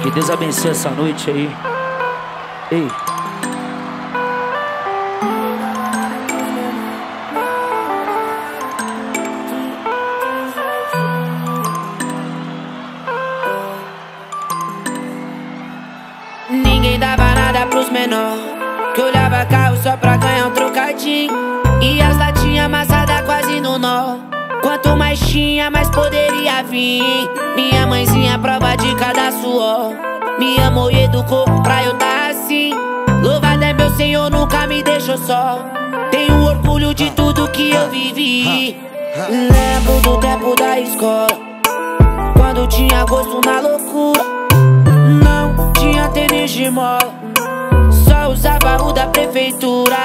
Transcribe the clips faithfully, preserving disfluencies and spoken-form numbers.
Que Deus abençoe essa noite aí. Ei. Ninguém dava nada pros menor, que olhava carro só pra ganhar um trocadinho. E as latinhas amassadas quase no nó. Quanto mais tinha, mais poderia vir. Minha mãezinha prova de cada suor. Me amou e educou pra eu tá assim. Louvado é meu Senhor, nunca me deixou só. Tenho orgulho de tudo que eu vivi. Lembro do tempo da escola, quando tinha gosto na loucura. Não tinha tênis de mola, só usava o da prefeitura.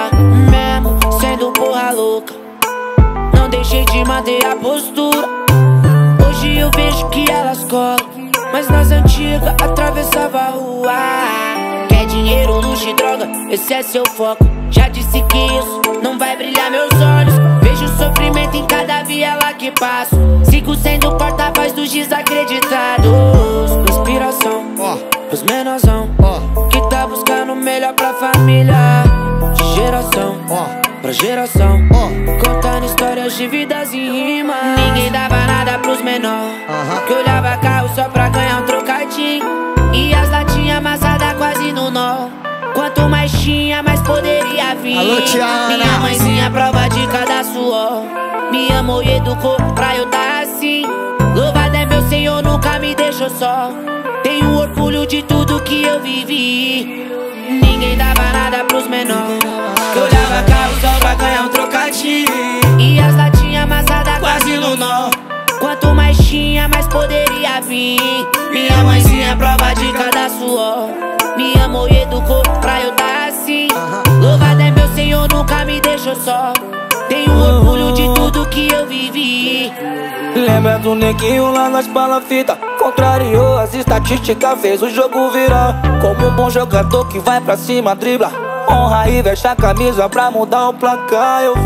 Mesmo sendo porra louca, não deixei de manter a postura. Hoje eu vejo que elas colam, mas nas antigas atravessava a rua. Quer dinheiro, luxo e droga, esse é seu foco. Já disse que isso não vai brilhar meus olhos. Vejo sofrimento em cada viela que passo. Sigo sendo porta-voz dos desacreditados. Inspiração pros menorzão que tá buscando o melhor pra família. De geração pra geração, contando histórias de vidas em rima. Ninguém dava nada pros menor, que olhava carro só pra ganhar um trocadinho. E as latinhas amassadas quase no nó. Quanto mais tinha, mais poderia vir. Alô, Tiana. Minha mãezinha prova de cada suor. Me amou e educou pra eu tá assim. Louvado é meu Senhor, nunca me deixou só. Tenho orgulho de tudo que eu vivi. Ninguém dava nada pros menor, que olhava carro só pra ganhar um trocadinho. E as latinhas amassadas quase no nó. Quanto mais tinha, mais poderia vir. Minha mãezinha prova de cada suor. Me amou e educou pra eu tá assim. Louvado é meu Senhor, nunca me deixou só. Tenho orgulho de tudo que eu vivi. Lembra do neguinho lá nas palafitas? Contrariou as estatísticas, fez o jogo virar. Como um bom jogador que vai pra cima, dribla, honra e veste a camisa pra mudar o placar. Eu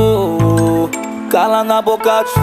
vou cala na boca dos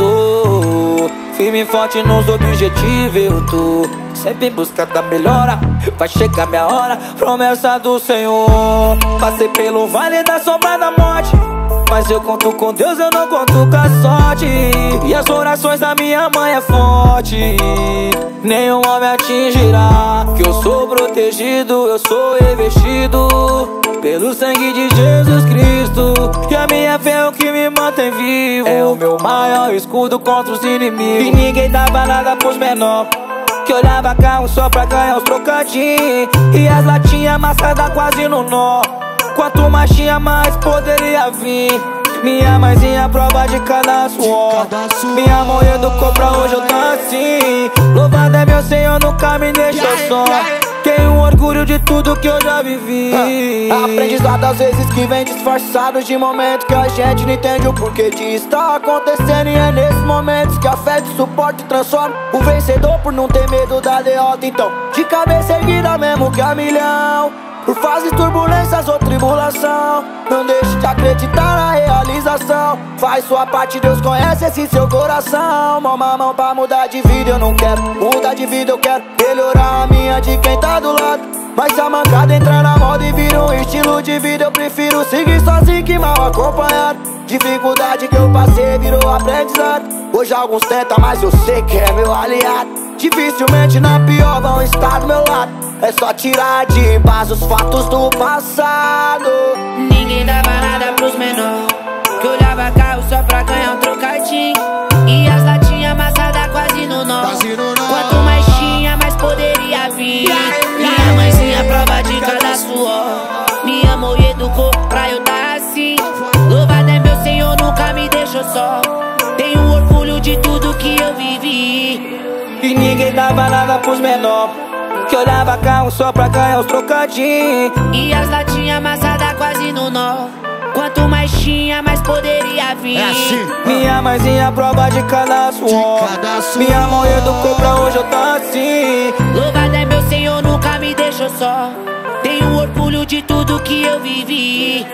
falador, firme e forte nos objetivos eu tô. Sempre em busca da melhora, vai chegar minha hora, promessa do Senhor. Passei pelo vale da sombra da morte, mas eu conto com Deus, eu não conto com a sorte. E as orações da minha mãe é forte, nenhum homem atingirá. Que eu sou protegido, eu sou revestido pelo sangue de Jesus Cristo. E a minha fé é o que me mantém vivo, é o meu maior escudo contra os inimigos. E ninguém dava nada pros menor, que olhava carro só pra ganhar os trocadinhos. E as latinhas amassadas quase no nó. Quanto mais tinha, mais poderia vir. Minha mãezinha prova de cada suor. Minha mãe educou pra hoje eu tô assim. Louvado é meu Senhor, nunca me deixou só. Tenho orgulho de tudo que eu já vivi. Aprendizado às vezes que vem disfarçado de momentos que a gente não entende o porquê de estar acontecendo. E é nesses momentos que a fé de suporte transforma o vencedor por não ter medo da derrota. Então, de cabeça erguida mesmo que a milhão, por fases, turbulências ou tribulação, não deixe de acreditar na realização. Faz sua parte, Deus conhece esse seu coração. Mão a mão pra mudar de vida eu não quero, mudar de vida eu quero melhorar a minha de quem tá do lado. Mas se a mancada entrar na moda e vira um estilo de vida, eu prefiro seguir sozinho que mal acompanhado. Dificuldade que eu passei virou aprendizado. Hoje alguns tentam, mas eu sei que é meu aliado. Dificilmente na pior vão estar do meu lado. É só tirar de paz os fatos do passado. Ninguém dava nada pros menor, que olhava carro só pra ganhar um trocadinho. E as latinhas amassadas quase no nó. Quanto mais tinha, mais poderia vir. Minha mãezinha prova de cada suor. Me amou e educou pra eu tá assim. Louvado é meu Senhor, nunca me deixou só. Tenho orgulho de tudo que eu vivi. E ninguém dava nada pros menor, que olhava carro só pra ganhar os trocadinhos. E as latinhas amassadas quase no nó. Quanto mais tinha, mais poderia vir. É assim. Minha mãezinha prova de cada suor. Minha mãe educou pra hoje eu tô assim. Louvado é meu Senhor, nunca me deixou só. Tenho orgulho de tudo que eu vivi.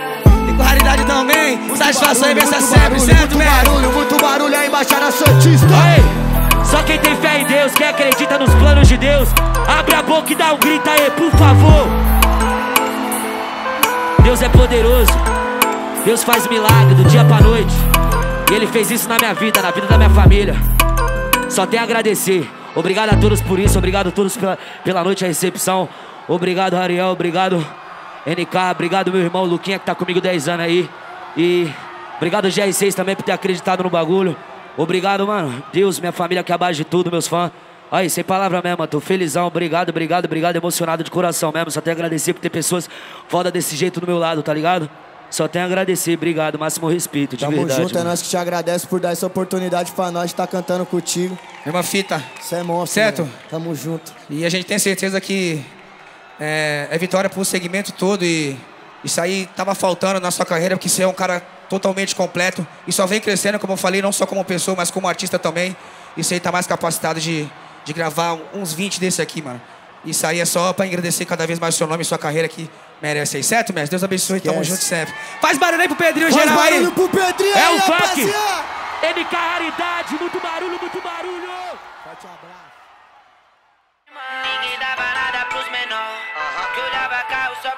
E com raridade também, satisfação e bênção sempre, certo, muito barulho, muito barulho aí, Baixada Santista. Aí, Só quem tem fé em Deus, quem acredita nos planos de Deus, abre a boca e dá um grito aí, por favor. Deus é poderoso, Deus faz milagre do dia pra noite. E Ele fez isso na minha vida, na vida da minha família. Só tenho a agradecer. Obrigado a todos por isso, obrigado a todos pela, pela noite, a recepção. Obrigado, Ariel, obrigado, N K, obrigado meu irmão Luquinha que tá comigo dez anos aí. E obrigado G R seis também por ter acreditado no bagulho. Obrigado, mano, Deus, minha família que é abaixo de tudo, meus fãs. Aí, sem palavra mesmo, tô felizão, obrigado, obrigado, obrigado, emocionado de coração mesmo. Só tenho a agradecer por ter pessoas foda desse jeito do meu lado, tá ligado? Só tenho a agradecer, obrigado, máximo respeito, de Tamo verdade. junto, mano. é nós que te agradece por dar essa oportunidade pra nós de estar cantando contigo. Mesma fita. Você é monstro, Certo? mano. Tamo junto. E a gente tem certeza que é, é vitória pro segmento todo e isso aí tava faltando na sua carreira, porque você é um cara totalmente completo e só vem crescendo, como eu falei, não só como pessoa, mas como artista também. Isso aí tá mais capacitado de, de gravar uns vinte desse aqui, mano. Isso aí é só pra agradecer cada vez mais o seu nome e sua carreira que merece aí, certo, mestre? Deus abençoe, tamo Yes. junto sempre. Faz barulho aí pro Pedrinho Faz geral aí. barulho pro Pedrinho É aí, o funk. rapaziada. N K Raridade, muito barulho, muito barulho. Forte abraço. Ninguém dava nada pros menor, que olhava carro só